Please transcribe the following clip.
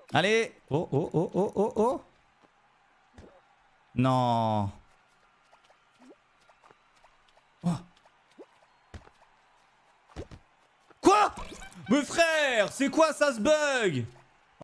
Allez. Oh, oh, oh, oh, oh, oh. Non. Oh. Quoi? Mais frère, c'est quoi ça, ce bug?